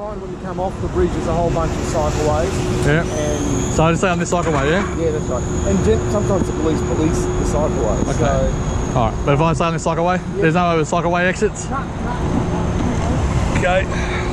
find when you come off the bridge, there's a whole bunch of cycleways. Yeah. And so I just stay on this cycleway, yeah? yeah, that's right. And sometimes the police the cycleways. Okay. So, all right, but if I stay on this cycleway, there's no other cycleway exits? Okay.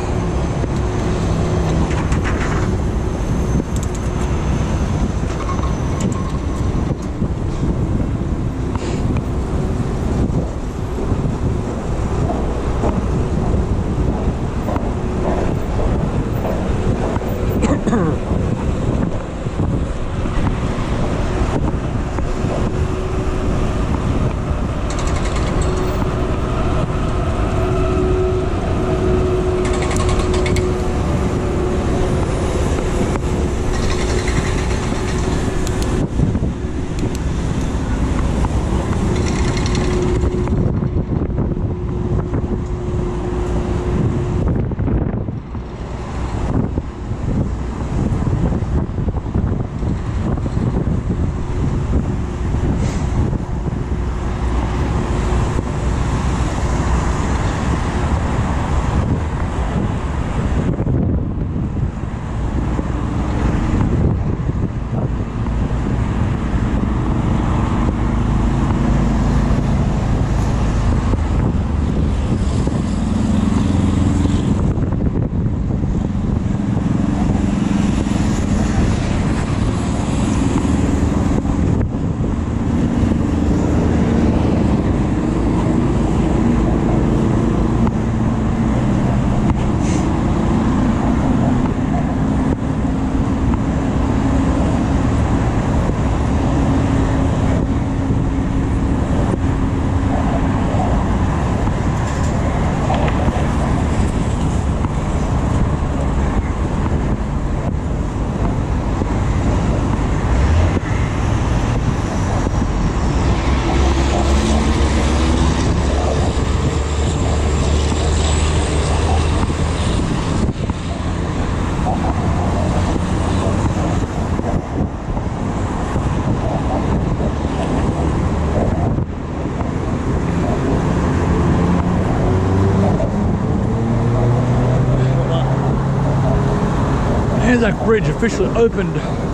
Anzac Bridge officially opened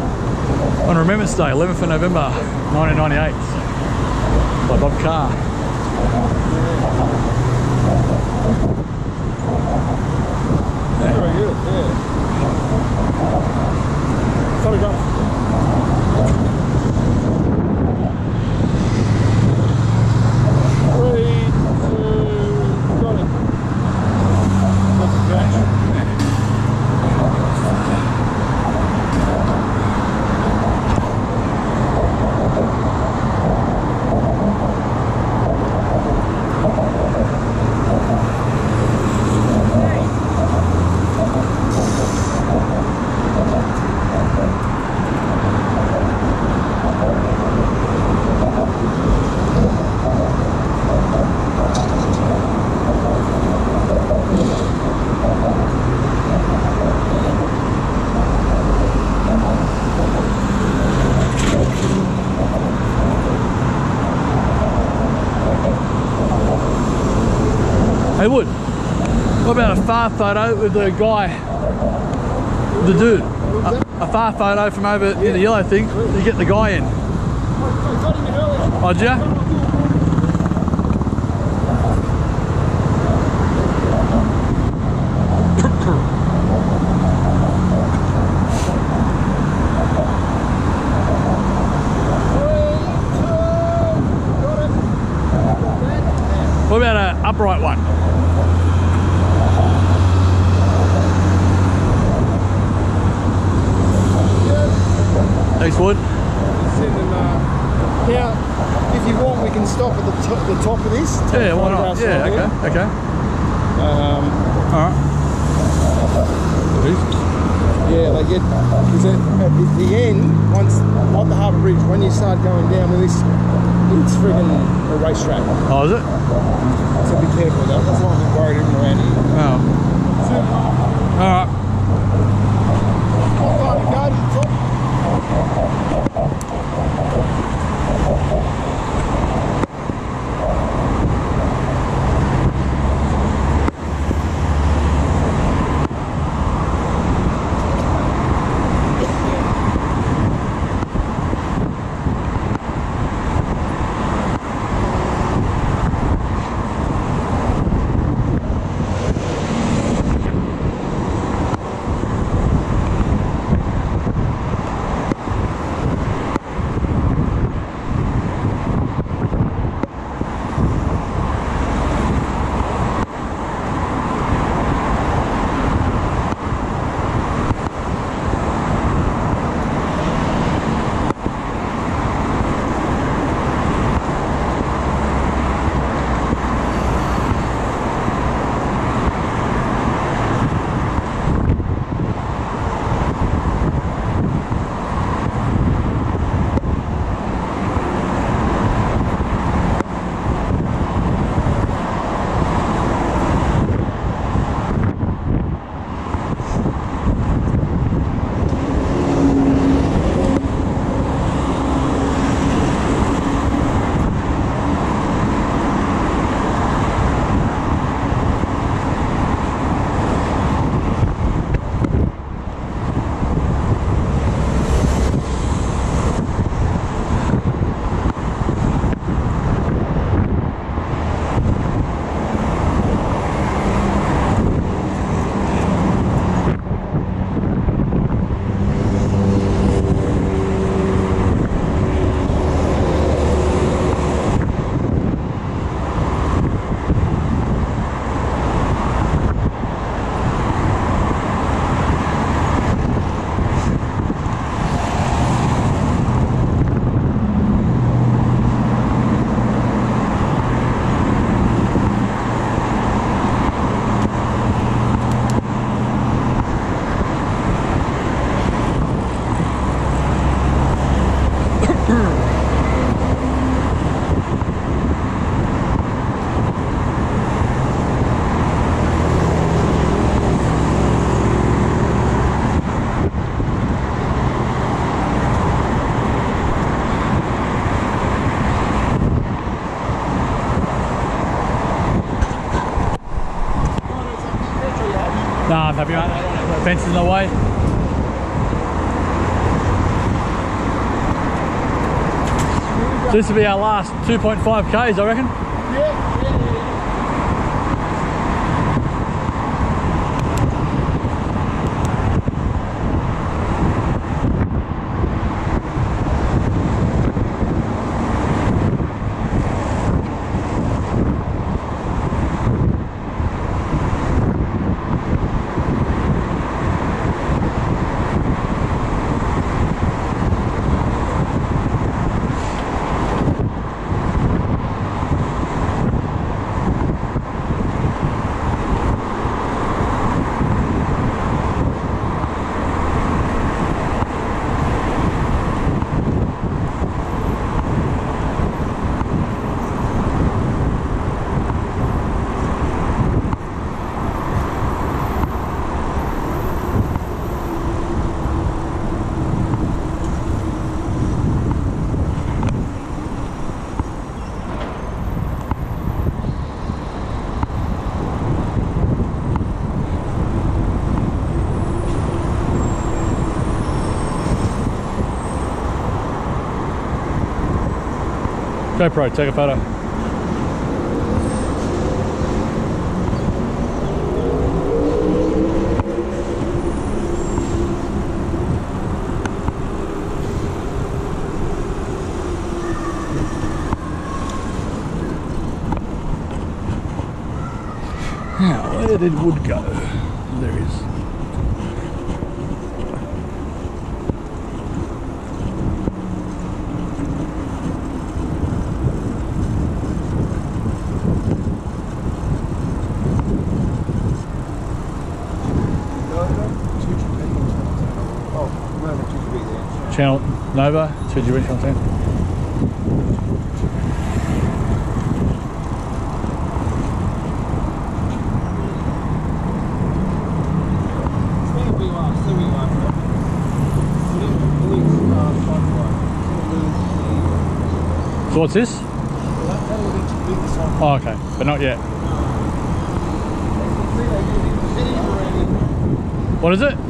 on Remembrance Day, 11th of November 1998 by Bob Carr. Very good, yeah. Sorry, go. 3, 2, got it. Hey Wood, what about a far photo with the guy, the dude? A far photo from over in the yellow thing, you get the guy in. Oh, did ya? What about an upright one? Thanks, Wood. Now, if you want, we can stop at the top of this. Yeah, why not? Yeah, okay. Alright. Yeah, they get, because at the end, once on the Harbour Bridge, when you start going down with this, it's friggin' a racetrack. Oh, is it? So be careful with that. That's why I'm worried even around here. Oh. Alright. What time to go to the top? Nah, I'm happy, mate. The fence is in the way. So this will be our last 2.5 Ks, I reckon. Yeah. GoPro, take a photo. Now, where did wood go? There is. Channel Nova, 2GB content. So what's this? Oh, okay, but not yet. What is it?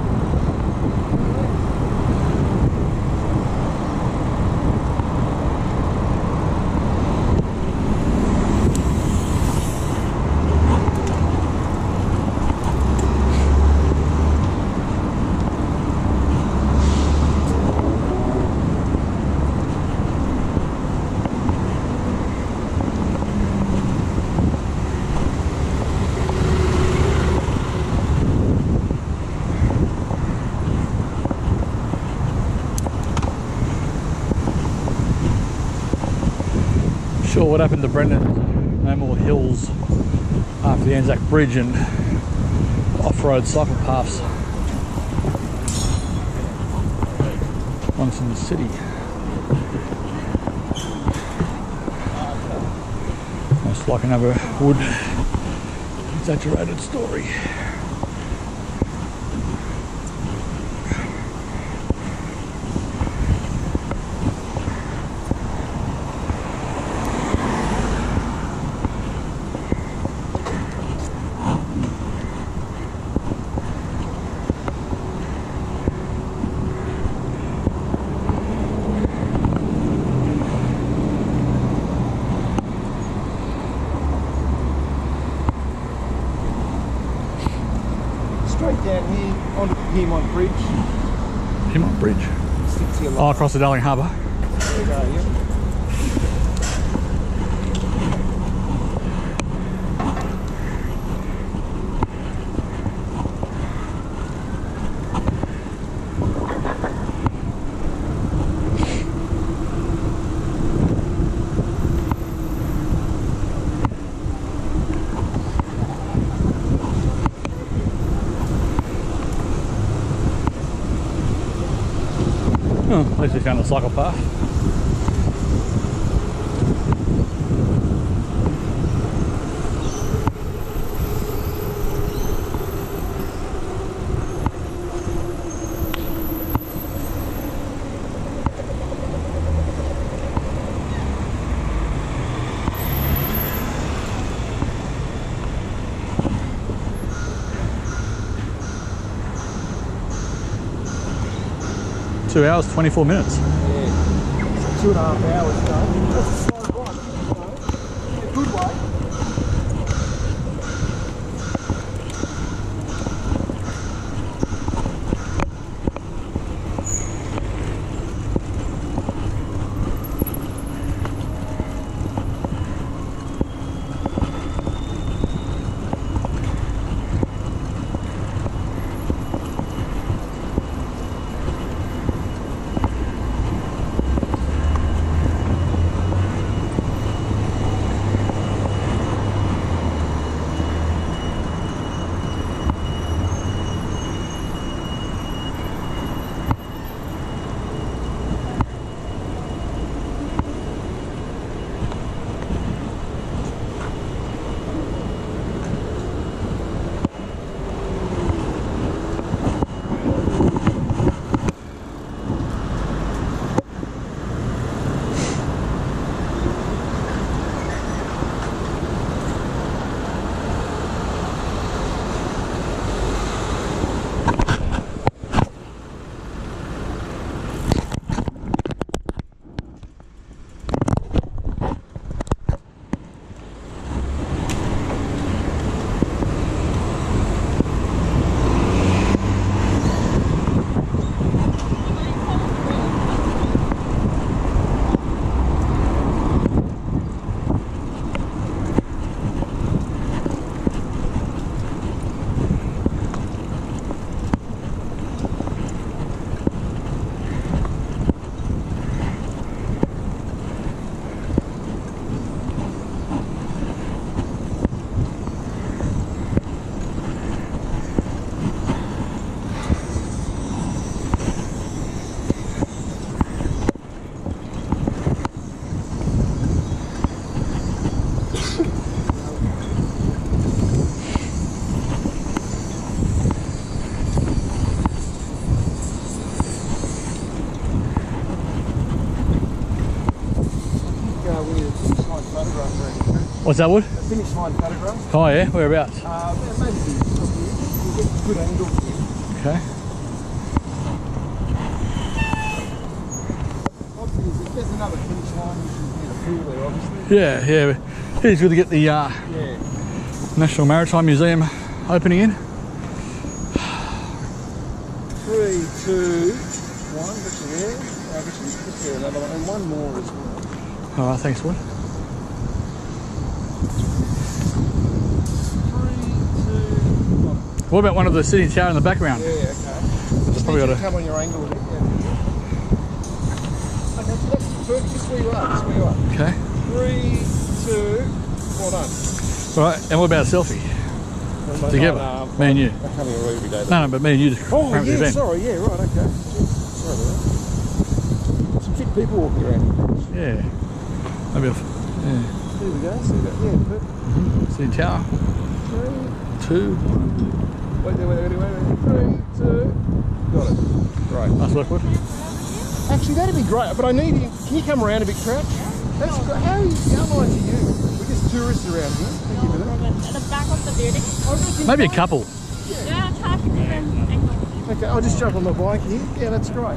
Sure what happened to Brenden. No more hills after the Anzac Bridge and off-road cycle paths once in the city. Most like another wood exaggerated story. Down here onto the Pyrmont Bridge. Pyrmont Bridge? Oh, across the Darling Harbour. There we go, yeah. Oh, at least we found a cycle path. 2 hours, 24 minutes. Yeah. 2.5 hours, you know. That's a slow ride, you know. In a good way. What's that, Wood? Finish line photograph. Oh yeah, whereabouts? Maybe you get a good angle here. Okay. Obviously, if there's another finish line, you can get a pool there, obviously. Yeah. It is good to get the National Maritime Museum opening in. 3, 2, 1. That's there. Just there, another one, and one more as well. All right, thanks, Wood. 3, 2, 1. What about one of the sitting tower in the background? Yeah, okay. Just probably need you gotta to come on your angle a bit. Yeah. Okay, so that's perfect. Just where you are. Just where you are. Okay. 3, 2. Well done. All right, and what about a selfie? Together, me and you. I come here every day. No, but me and you just Oh, promote the yeah, event. sorry, yeah, right, okay. Sorry about that. Some fit people walking around. Yeah. Maybe There we go, see that? Yeah, perfect. sitting tower. 3, 2. wait, 3, 2. Got it. Great. Nice work, Wood. Actually, that'd be great, but I need you. Can you come around a bit, Crouch? That's great. How nice are you? We're just tourists around here. Thank you for that. At the back of the building. Maybe a couple. Yeah, try different angles. Okay, I'll just jump on my bike here. Yeah, that's great.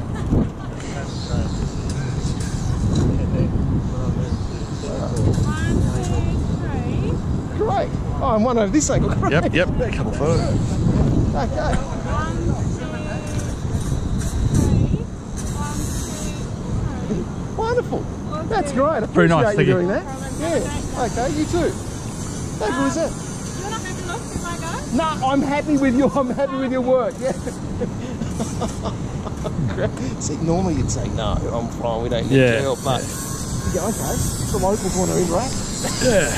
Great. Oh, I'm one over this angle. Great. Yep. A couple photos. Okay. 1, 2, 3. Wonderful. That's great. I Very nice, appreciate you thank doing you. that. Yeah. Okay, you too. How good is that? You're not happy enough if I go? No, I'm happy with you. I'm happy with your work. Yeah. See, normally you'd say no. I'm fine. We don't need to help, but you go, okay. The locals want to interact. Yeah.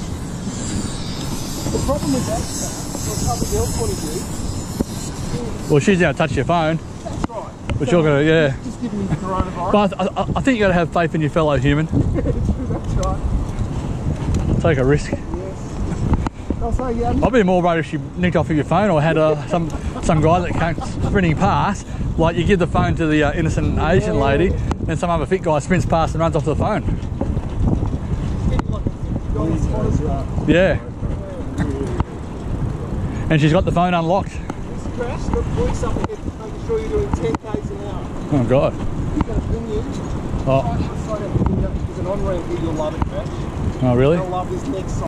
The problem with that, from a public health point of view, Well, she's going to touch your phone, that's right. but you're going to, yeah. Just giving you the coronavirus. But I think you got to have faith in your fellow human. That's right. Take a risk. Yes. I'll say, yeah. I'd be more worried if she nicked off of your phone or had some guy that came sprinting past. Like you give the phone to the innocent Asian lady, and some other fit guy sprints past and runs off the phone. Yeah. And she's got the phone unlocked. Crash, the police up again, making sure you're doing 10 k's an hour. Oh God. You're going to ping you. Oh. There's an on-ramp here, you'll love it, Crash. Oh really? You'll love this next side.